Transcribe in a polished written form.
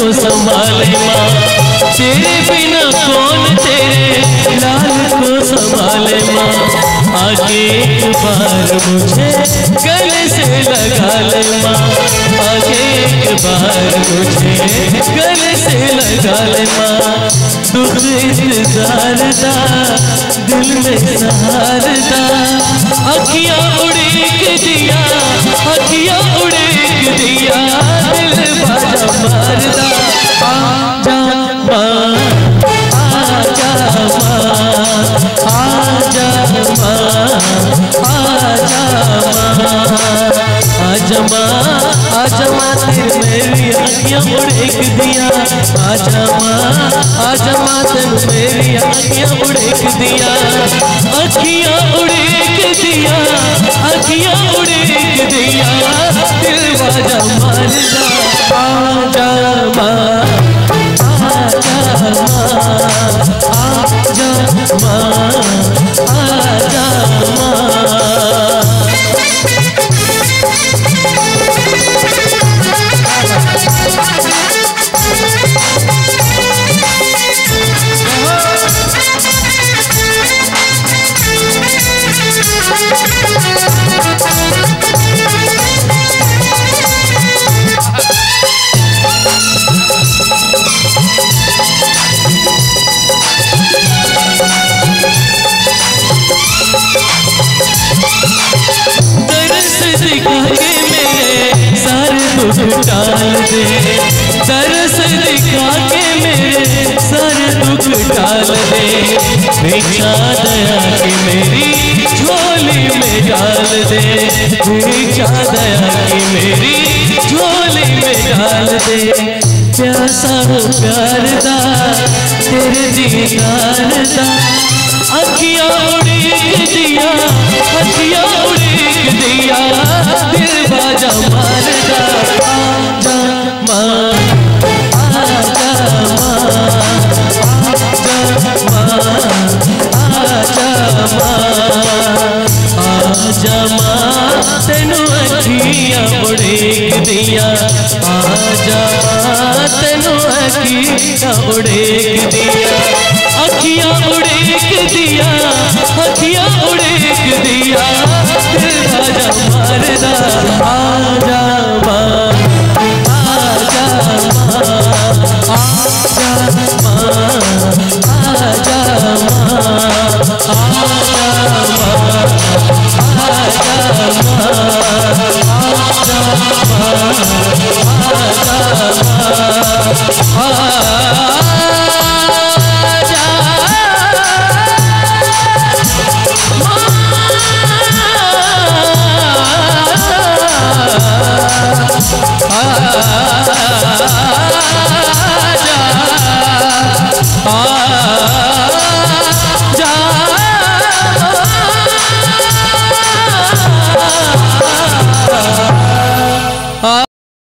को संभाले माँ, तेरे बिना कौन तेरे लाल को संभाले माँ। आगे एक बार मुझे गले से लगा ले माँ, आगे एक बार मुझे गले से लगा ले माँ। दुख इंतजार दा दिल में सहार दा, अखियाँ उड़ेक दिया, अखियाँ उड़ेक दिया, दिल बाजा मारदा। आजा माँ, आजा माँ, आजा माँ, आजा माँ, आजा माँ, तेरे मेरी अखियाँ उड़ेक दिया। आजा माँ, आजा माँ, तेरे मेरी अखियाँ उड़ेक दिया, अखियाँ उड़ेक दिया, अखियाँ उड़ेक दिया, दिल बाजा मारदा। आजा माँ, आजा माँ, आजा माँ, आजा माँ। टाल दे, तरस दिखा के मेरे सारे दुख टाल दे, भिक्षा दया की मेरी झोली में डाल दे, भिक्षा दया की मेरी झोली में डाल दे। प्यासा हो प्यार दा तेरे दीदार दा, अखियाँ उड़ेक दिया, अखियाँ उड़ेक दिया, दिल बाजा मारदा। आजा माँ, आजा माँ, आजा माँ, आजा माँ, आजा माँ, तेनू अखियाँ उड़ेक दिया। आजा माँ, तेनू अखियाँ उड़ेक दिया, अखियाँ उड़ेक दिया, अखियाँ उड़ेक दिया, दिल बाजा मारदा। आजा माँ, आजा माँ, आजा माँ, आजा माँ, आजा